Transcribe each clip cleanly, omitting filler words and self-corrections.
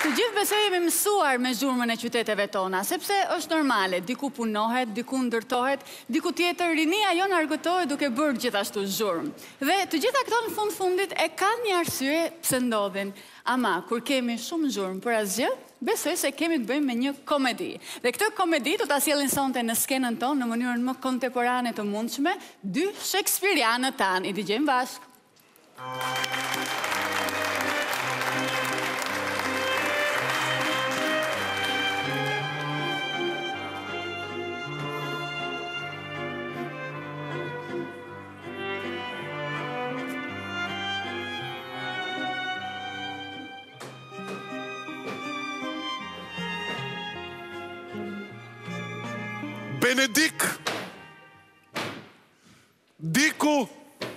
Të gjithë besoj jemi mësuar me zhurmën e qyteteve tona, sepse është normale, diku punohet, diku ndërtohet, diku tjetër rinia jo argëtohet duke bërë gjithashtu zhurmë. Dhe të gjitha këto në fundit e kanë një arsye pse ndodhin. Ama, kur kemi shumë zhurmë për asgjë, besoj se kemi të bëjmë me një komedi. Dhe këtë komedi të ta sjellin sonte në skenën tonë në mënyrën më kontemporane të mundshme, dy shakespearianët tanë. I dëgjojmë bashkë. Benedik, Diku,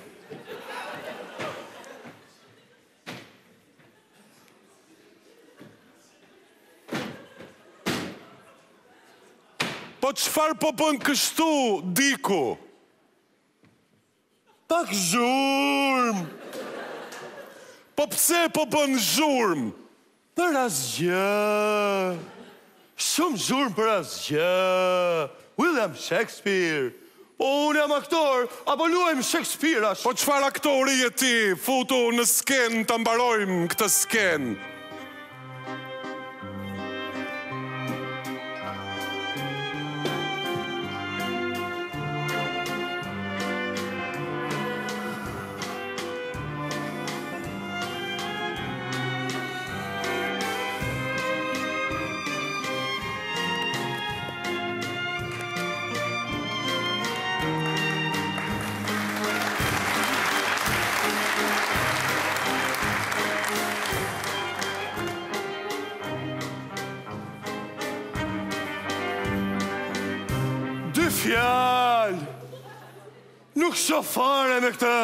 po çfarë po bën kështu, Diku? Pak zhurmë. Po pse po bën zhurmë? Për asgjë. Shumë zhurmë për asgjë. William Shakespeare. Po unë jam aktor, apo luajmë Shakespeare ashtë? Po çfarë aktori je ti? Futu në sken të mbarojmë këtë sken. Fjalë. Nuk shoh fare me këtë.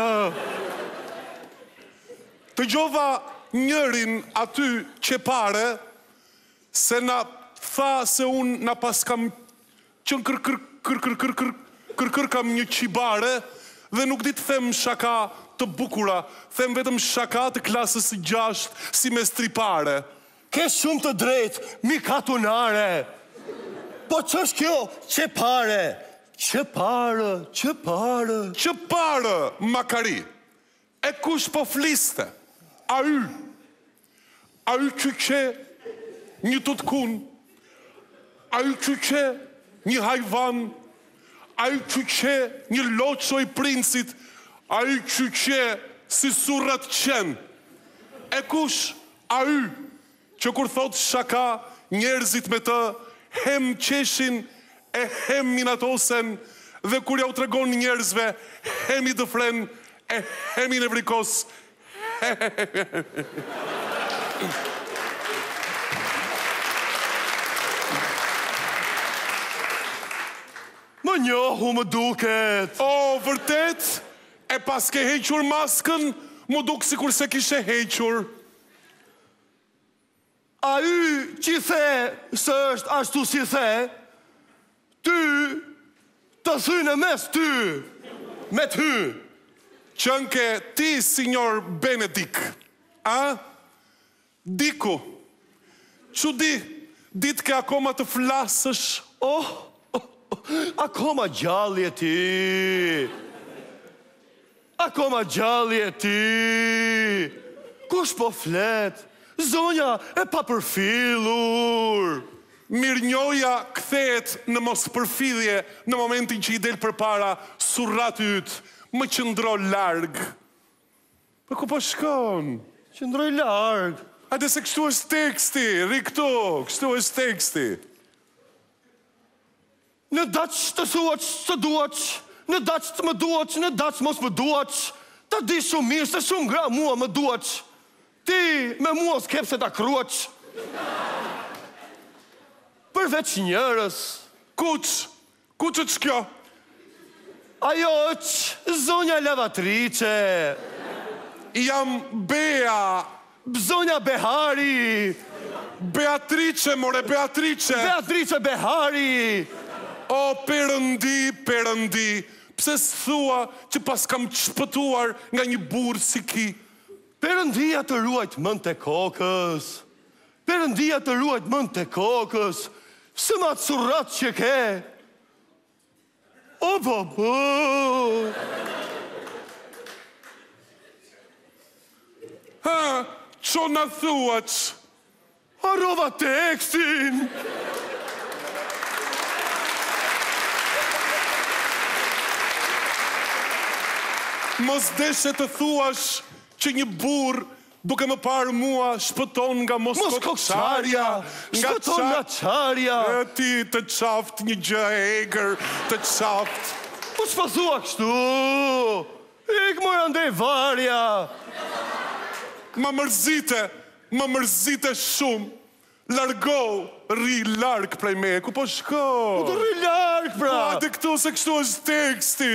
Të gjova njërin aty që pare, se na tha se unë na pas kam qënë kërkër kam një qibare, dhe nuk di të them shaka të bukura, them vetëm shaka të klasës 6 si me stripare. Ke shumë të drejtë, mi katunare. Po që është kjo? Që pare? Që pare, Makari? E kush po fliste? A y që që një tutkun? A y që që një hajvan? A y që që një loqo i princit? A y që që si surrat qen? E kush a y që kur thot shaka njerëzit me të hem qeshin e hem minatosen, dhe kur ja u tregon njerëzve, hemi të fren e hemi në vrikos. Më njohu më duket. O, vërtet? E pas ke hequr maskën, më duk si kur se kishe hequr. A y që the, së është ashtu si the, ty të thynë mes ty, me ty. Qënke ti, signor Benedik, a? Diku, që dit ke akoma të flasësh? Akoma gjalli e ti. Akoma gjalli e ti. Kush po flet? Zonja e pa përfillur. Mirnjoja kthehet në mos përfidhje në momentin që i del përpara surrat yt, më qëndro larg. Po ku po shkon? Qëndroj larg. Hajde se kështu është teksti, ri këtu, kështu është teksti. Në daq të thuaç, të duaç, në daq të më duaç, në daq mos më duaç. Ta di shumë mirë se shumë gra mua më duaç. Ti me mua s'kep se ta kruaç. Përveç njërës. Kuç është kjo? Ajo është zonja lavatrice. Jam Bea. Zonja Behari. Beatrice, more, Beatrice. Beatrice Behari. O, Perëndi, pse s'thua që pas kam shpëtuar nga një burr si ki? Perëndia të ruajt mend të kokës. Perëndia të ruajt mend të kokës, se ma të surrat që ke. O, po. Ha, që në thuac? Harrova tekstin. Mos deshe të thuash që një burr duke më parë mua shpëton nga Moskokçarja, shpëton nga qarja. E ti të qaft një gjë e egër, të qaft. Po s'pa thua kështu. Ik mora ndej varja. Ma mërzite shumë. Largo, ri larg prej me, ku po shko? Po të rri larg, pra. Po atë këtu se kështu është teksti.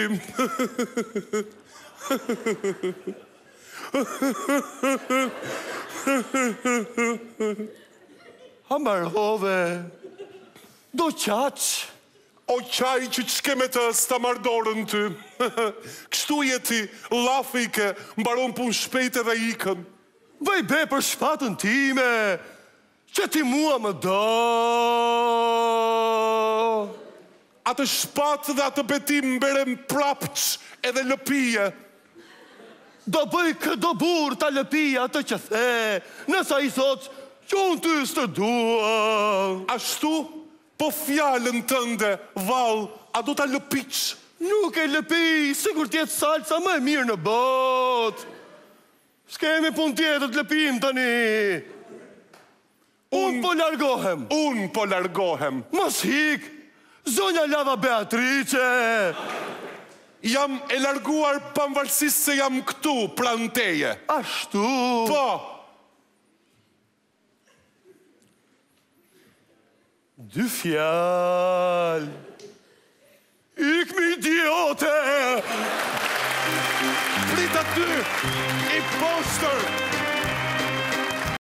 Hamarove. Do qaq. O qaj që qke me të sta mardorën ty. Kështu jeti, lafike, mbaron pun shpejt edhe ikën. Vaj be për shpatën time, që ti mua më do. Atë shpat dhe atë betim mberem prapç edhe lëpije. Do bëj këdo burë ta lëpija atë që the, nësa i thot që unë ty së të dua. Ashtu, po fjallën tënde, val, a do ta lëpiq? Nuk e lëpi, sigur t'jetë salsa më e mirë në bot. S'kemi pun tjetër të lëpim tani. Unë po largohem. Mos hik, zonja Lava Beatrice. Jam e larguar pavarësisht se jam këtu, pranë teje. Ashtu. Po. Dy fjalë. Ikmi idiote. Prit aty, i postër.